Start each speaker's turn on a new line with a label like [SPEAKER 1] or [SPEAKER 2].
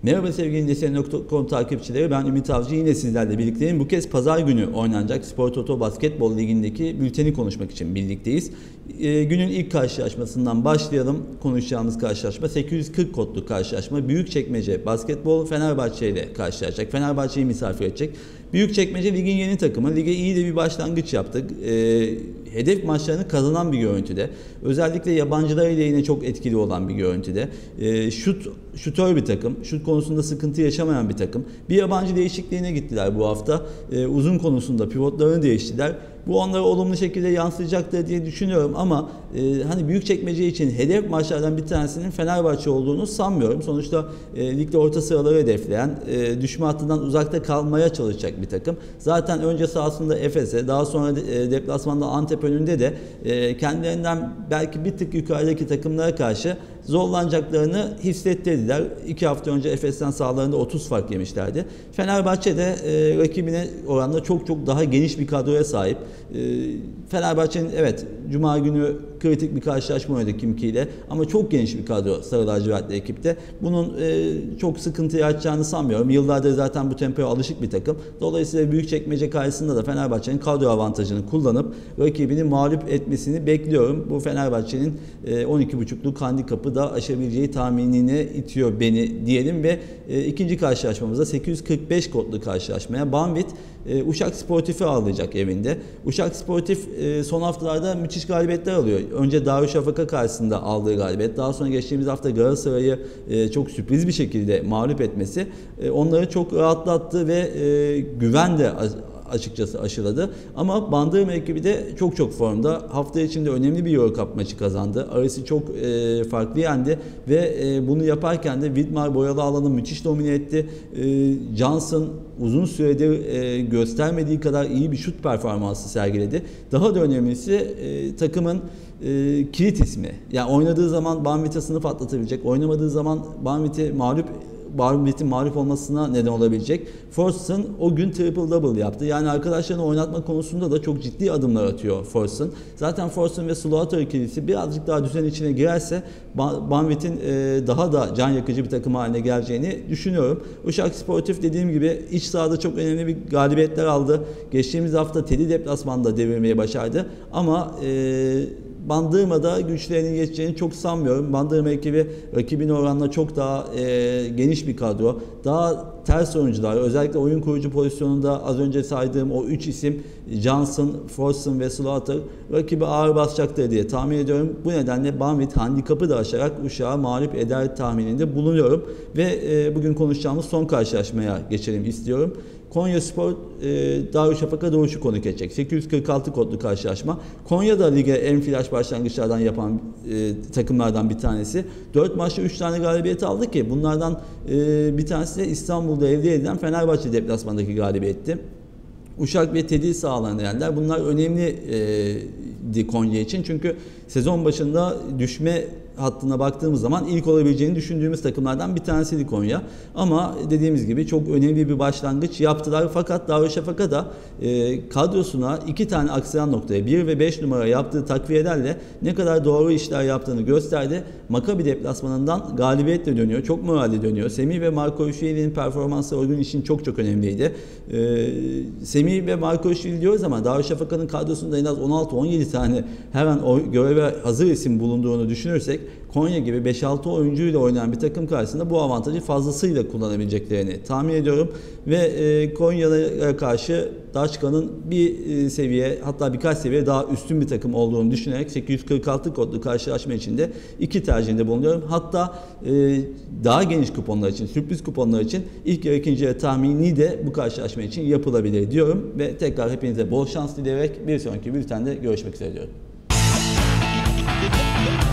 [SPEAKER 1] Merhaba sevgili Desene.com takipçileri, ben Ümit Avcı, yine sizlerle birlikteyim. Bu kez pazar günü oynanacak Spor Toto Basketbol Ligi'ndeki bülteni konuşmak için birlikteyiz. Günün ilk karşılaşmasından başlayalım. Konuşacağımız karşılaşma 840 kodlu karşılaşma. Büyükçekmece Basketbol Fenerbahçe ile karşılaşacak. Fenerbahçe'yi misafir edecek. Büyükçekmece ligin yeni takımı. Lige iyi de bir başlangıç yaptık. Hedef maçlarını kazanan bir görüntüde. Özellikle yabancılar ile yine çok etkili olan bir görüntüde. Şutör bir takım. Şut konusunda sıkıntı yaşamayan bir takım. Bir yabancı değişikliğine gittiler bu hafta. Uzun konusunda pivotlarını değiştiler. Bu onlara olumlu şekilde yansıyacaktır diye düşünüyorum ama hani Büyükçekmece için hedef maçlardan bir tanesinin Fenerbahçe olduğunu sanmıyorum. Sonuçta ligde orta sıraları hedefleyen, düşme hattından uzakta kalmaya çalışacak bir takım. Zaten önce sahasında Efes'e, daha sonra deplasmanda Antep önünde de kendilerinden belki bir tık yukarıdaki takımlara karşı zorlanacaklarını hissettirdiler. 2 hafta önce Efes'ten sahalarında 30 fark yemişlerdi. Fenerbahçe de rakibine oranla çok daha geniş bir kadroya sahip. Fenerbahçe'nin evet Cuma günü kritik bir karşılaşma oynadı Kimki ile ama çok geniş bir kadro Sarı Lacivertli ekipte. Bunun çok sıkıntı yaratacağını sanmıyorum. Yıllardır zaten bu tempoya alışık bir takım. Dolayısıyla Büyükçekmece karşısında da Fenerbahçe'nin kadro avantajını kullanıp rakibini mağlup etmesini bekliyorum. Bu Fenerbahçe'nin 12.5'luk handikapı da aşabileceği tahminine itiyor beni diyelim ve ikinci karşılaşmamızda 845 kodlu karşılaşmaya Banvit Uşak Sportif'i ağırlayacak evinde. Uşak Sportif son haftalarda müthiş galibiyetler alıyor. Önce Darüşşafaka karşısında aldığı galibiyet, daha sonra geçtiğimiz hafta Galatasaray'ı çok sürpriz bir şekilde mağlup etmesi onları çok rahatlattı ve güven de açıkçası aşıladı. Ama Bandırma ekibi de çok formda. Hafta içinde önemli bir Euro Cup maçı kazandı. Arası çok farklı yendi ve bunu yaparken de Vidmar boyalı alanı müthiş domine etti. Johnson uzun süredir göstermediği kadar iyi bir şut performansı sergiledi. Daha da önemlisi takımın kilit ismi. Yani oynadığı zaman Banvit'e sınıf atlatabilecek, oynamadığı zaman Banvit'in mağlup olmasına neden olabilecek. Forson o gün triple double yaptı. Yani arkadaşlarını oynatma konusunda da çok ciddi adımlar atıyor Forson. Zaten Forson ve Slaughter ikilisi birazcık daha düzen içine girerse Banvit'in daha da can yakıcı bir takım haline geleceğini düşünüyorum. Uşak Sportif dediğim gibi iç sahada çok önemli bir galibiyetler aldı. Geçtiğimiz hafta Tedi deplasmanda devirmeyi başardı. Ama Bandırma'da güçlerinin geçeceğini çok sanmıyorum. Bandırma ekibi rakibine oranla çok daha geniş bir kadro. Daha ters oyuncular, özellikle oyun kurucu pozisyonunda az önce saydığım o 3 isim Johnson, Forson ve Slaughter rakibi ağır basacaktır diye tahmin ediyorum. Bu nedenle Banvit handikapı da aşarak Uşak'ı mağlup eder tahmininde bulunuyorum. Ve bugün konuşacağımız son karşılaşmaya geçelim istiyorum. Konyaspor Darüşşafaka Doğuş'u konuk edecek. 846 kodlu karşılaşma. Konya da lige en flash başlangıçlardan yapan takımlardan bir tanesi. 4 maçta 3 tane galibiyet aldı ki bunlardan bir tanesi de İstanbul'da elde edilen Fenerbahçe deplasmandaki galibiyetti. Uşak ve Tedi sahalarında yendiler. Bunlar önemli Konya için çünkü sezon başında düşme hattına baktığımız zaman ilk olabileceğini düşündüğümüz takımlardan bir tanesiydi Konya. Ama dediğimiz gibi çok önemli bir başlangıç yaptılar. Fakat Darüşşafaka da kadrosuna 2 tane aksayan noktaya 1 ve 5 numara yaptığı takviyelerle ne kadar doğru işler yaptığını gösterdi. Maccabi deplasmanından galibiyetle dönüyor. Çok moralli dönüyor. Semih ve Markoviçvili'nin performansı o gün için çok önemliydi. Semih ve Markoviçvili diyoruz ama Darüşşafaka'nın kadrosunda en az 16-17 tane her an göreve hazır isim bulunduğunu düşünürsek Konya gibi 5-6 oyuncuyla oynayan bir takım karşısında bu avantajı fazlasıyla kullanabileceklerini tahmin ediyorum. Ve Konya'ya karşı Daçka'nın bir seviye, hatta birkaç seviye daha üstün bir takım olduğunu düşünerek 846 kodlu karşılaşma içinde 2 tercihinde bulunuyorum. Hatta daha geniş kuponlar için, sürpriz kuponlar için ilk yarı ikinci yarı tahmini de bu karşılaşma için yapılabilir diyorum. Ve tekrar hepinize bol şans dileyerek bir sonraki bültende görüşmek üzere diyorum.